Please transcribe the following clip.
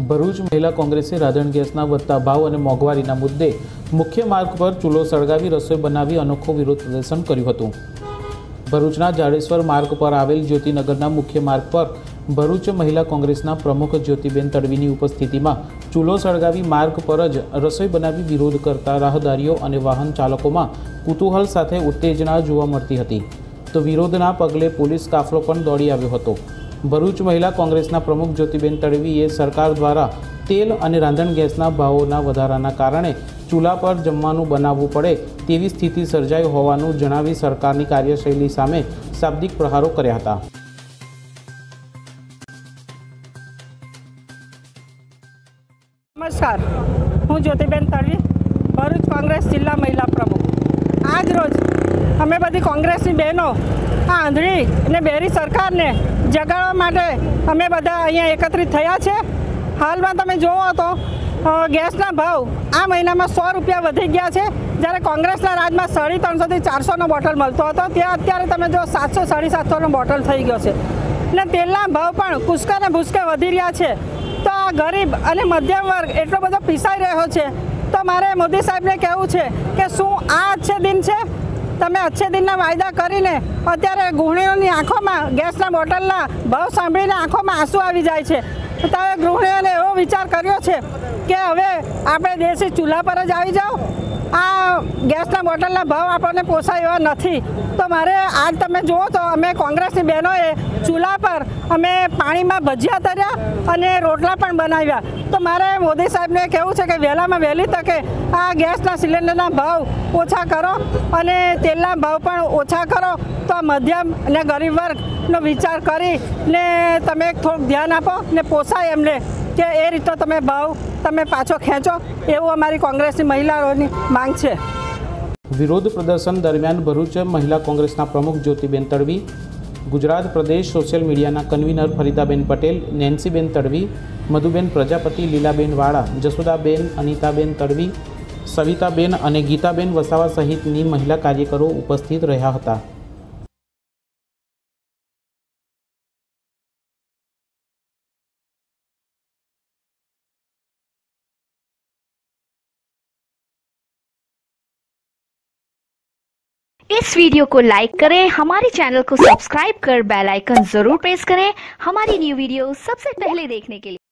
ભરૂચ મહિલા કોંગ્રેસે રાંધણ ગેસના વધતા ભાવ અને મોંઘવારીના મુદ્દે મુખ્ય માર્ગ પર ચૂલો સળગાવી રસોઈ બનાવી અનોખો વિરોધ પ્રદર્શન કર્યું હતું। ભરૂચના જાડેશ્વર માર્ગ પર આવેલ જ્યોતિનગરના મુખ્ય માર્ગ પર ભરૂચ મહિલા કોંગ્રેસના પ્રમુખ જ્યોતિબેન તડવીની ઉપસ્થિતિમાં ચૂલો સળગાવી માર્ગ પર જ રસોઈ બનાવી વિરોધ કરતા રાહદારીઓ અને વાહન ચાલકોમાં કુતૂહલ સાથે ઉત્તેજના જોવા મળતી હતી, તો વિરોધના પગલે પોલીસ કાફલો પણ દોડી આવ્યો હતો। ભરૂચ મહિલા કોંગ્રેસના પ્રમુખ જ્યોતિબેન તડવીએ સરકાર દ્વારા તેલ અને રાંધણ ગેસના ભાવોના વધારાના કારણે ચૂલા પર જમવાનું બનાવવું પડે તેવી સ્થિતિ સર્જાઈ હોવાનું જણાવી સરકારની કાર્યશૈલી સામે શાબ્દિક પ્રહારો કર્યા હતા। नमस्कार, हूँ ज्योतिबेन तड़वी, भरूच कांग्रेस जिला महिला प्रमुख। आज रोज अमे बधी कांग्रेसनी बहनों आ आंधळी ने बेरी सरकार ने जगाड़वा माटे अमे बधा अहींया एकत्रित थया छे। हाल में तमे जोवो तो गैसना भाव आ महीना में 100 रुपया वधी गया है, जयरे कांग्रेसना राज में 350 થી 400 बोटल मळतो हतो त्यां अत्यारे तमे जो 700 750 बोटल थई गयो छे ने तेलना भाव पण कुसका ने भूसके वधी रह्या छे। तो आ गरीब अने मध्यम वर्ग एटलो बधो पीसाई रह्यो छे। तो मारे मोदी साहेब ने कहेवुं छे के शुं आ अच्छे दिन छे? तमे अच्छे दिनना वायदा करीने अत्यारे गृहिणीओनी आँखोमां गैसना बोटलना भाव सांभळीने आँखोमां आंसू आवी जाय छे। तो हवे गृहिणीओने एवो विचार कर्यो छे के हवे आपणे देशी चूल्हा पर ज आवी जाओ, आ गैसना बोटलना भाव आपणे पोसाय एवा नथी। तो मारे आज तमे जुओ तो अमे कांग्रेसनी बहनोए चूल्हा पर अमे पाणीमां भजिया तर्या अने रोटला पण बनाव्या। तो मारे मोदी साहेबने कहेवुं छे के वहेलामां वहेली तके आ गैसना सिलेंडरना भाव ओछा करो अने तेलना भाव पण ओछा करो। तो मध्यम अने गरीब वर्गनो विचार करीने तमे थोडुं ध्यान आपो ने पोसाय एमने के ए रीते तमे भाव तमे पाछो खेंचो, एवुं अमारी कांग्रेसनी महिलाओनी मांग छे। विरोध प्रदर्शन दरमियान भरूच महिला कांग्रेसना प्रमुख ज्योतिबेन तड़वी, गुजरात प्रदेश सोशल मीडियाना कन्वीनर फरीदाबेन पटेल, नेन्सीबेन तड़वी, मधुबेन प्रजापति, लीलाबेन वाड़ा, जसोदाबेन, अनीताबेन तड़वी, सविताबेन अने गीताबेन वसावा सहितनी महिला कार्यकरो उपस्थित रह्या हता। इस वीडियो को लाइक करें, हमारे चैनल को सब्सक्राइब कर बेल आइकन जरूर प्रेस करें हमारी न्यू वीडियो सबसे पहले देखने के लिए।